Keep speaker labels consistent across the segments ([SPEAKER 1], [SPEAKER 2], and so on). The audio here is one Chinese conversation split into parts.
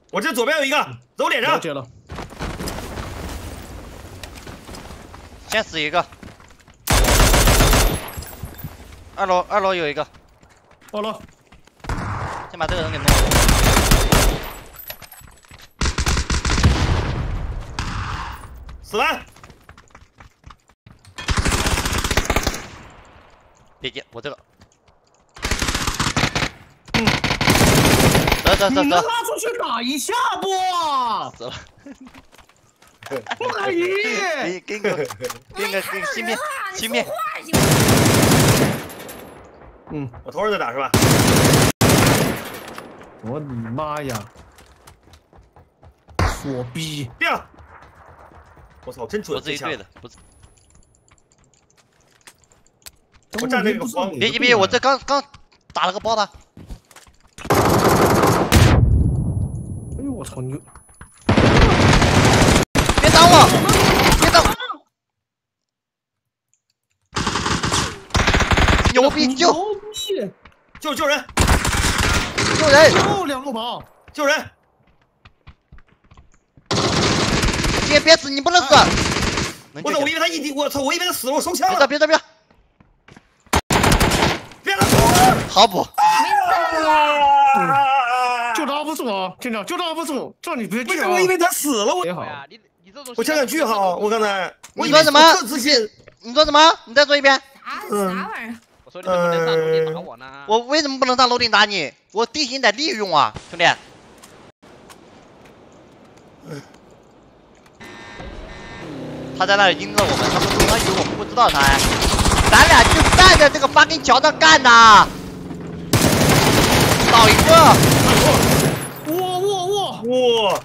[SPEAKER 1] 我这左边有一个，走脸上。了解了。
[SPEAKER 2] 先死一个。二楼有一个。
[SPEAKER 1] 2楼。
[SPEAKER 2] 先把这个人给弄了。
[SPEAKER 1] 死完。
[SPEAKER 2] 别接，我这个。
[SPEAKER 1] 你能拉出去打一下不？
[SPEAKER 2] 死了。
[SPEAKER 1] 不可以。
[SPEAKER 2] 给个芯片。
[SPEAKER 1] 我头上在打是吧？我的妈呀！锁逼！掉！我操，真准！
[SPEAKER 2] 不是一队的，不是。
[SPEAKER 1] 我站那个荒里。
[SPEAKER 2] 别，我这刚打了个爆弹。
[SPEAKER 1] 哎呦我操你！
[SPEAKER 2] 别打我！别打我！牛逼！救人！
[SPEAKER 1] 救人！
[SPEAKER 2] 就
[SPEAKER 1] 2路跑！救人！
[SPEAKER 2] 别死！你不能死！
[SPEAKER 1] 我操！我以为他我操！我以为他死了，我收枪了！
[SPEAKER 2] 别！
[SPEAKER 1] 别打我！
[SPEAKER 2] 好补！
[SPEAKER 1] 就当不错，听着，就当不错，这你别惧啊！我以为他死了，我也好。我想句好，我刚才
[SPEAKER 2] 你说什么？你说什么？你再说一遍。
[SPEAKER 3] 啥玩意儿？我说你怎么能上楼顶打我呢？
[SPEAKER 2] 我为什么不能上楼顶打你？我地形得利用啊，兄弟。他在那里盯着我们，他以为我们不知道他呀。咱俩就站在这个fucking桥上干呐！倒一个。哇！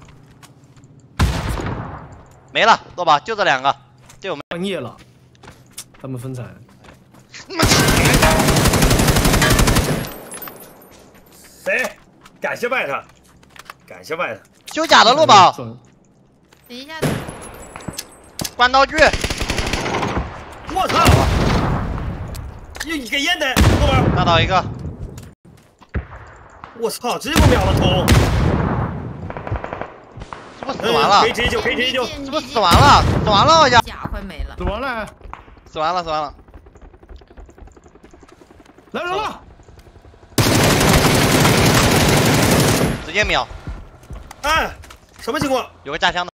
[SPEAKER 2] 没了，落吧，就这2个，就我们
[SPEAKER 1] 半夜了，他们分财。谁？感谢拜他，感谢拜他。
[SPEAKER 2] 修甲的落宝。
[SPEAKER 3] 等一下。
[SPEAKER 2] 关道具。
[SPEAKER 1] 我操！一个烟的，后边。
[SPEAKER 2] 打倒一个。
[SPEAKER 1] 我操！直接给我秒了头。
[SPEAKER 2] 是不是死完了？
[SPEAKER 1] 可以直接救，可以直接救。
[SPEAKER 2] 是不是死完了？死完了好像。
[SPEAKER 3] 甲快没了。
[SPEAKER 1] 死完了。
[SPEAKER 2] 死完了。
[SPEAKER 1] 来人了！
[SPEAKER 2] 直接秒。
[SPEAKER 1] 哎，什么情况？
[SPEAKER 2] 有个架枪的。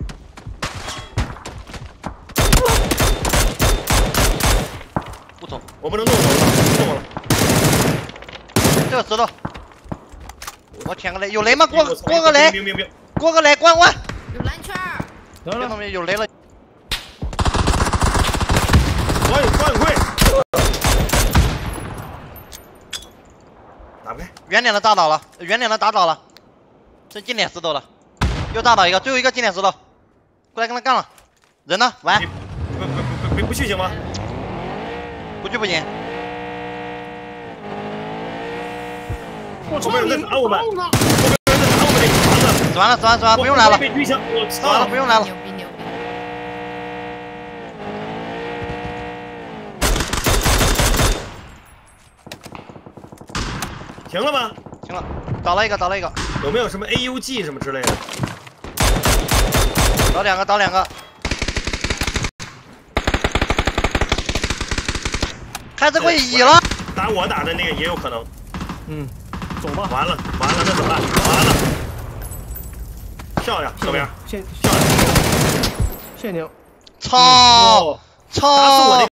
[SPEAKER 2] 不走，
[SPEAKER 1] 我不能动了。
[SPEAKER 2] 这个石头。我舔个雷，有雷吗？过个雷。
[SPEAKER 1] 明。
[SPEAKER 2] 过个雷，关。
[SPEAKER 3] 有蓝圈。
[SPEAKER 2] 这东西有雷了。
[SPEAKER 1] 关会。打不开。
[SPEAKER 2] 圆脸的打倒了，剩近点石头了，又打倒一个，最后一个近点石头，过来跟他干了。人呢？完。
[SPEAKER 1] 不去行吗？
[SPEAKER 2] 不去不行。
[SPEAKER 1] 我操！有人在打我们。
[SPEAKER 2] 死完了，不用来了。死完了，不用来了。
[SPEAKER 3] 牛逼！
[SPEAKER 1] 停了吗？
[SPEAKER 2] 停了，倒了一个。
[SPEAKER 1] 有没有什么 AUG 什么之类的？
[SPEAKER 2] 倒2个。开这会乙了。
[SPEAKER 1] 打我打的那个也有可能。走吧。完了，那怎么办？完了。 漂亮，小兵，漂亮，谢谢您。
[SPEAKER 2] 操！
[SPEAKER 1] 打死我那个。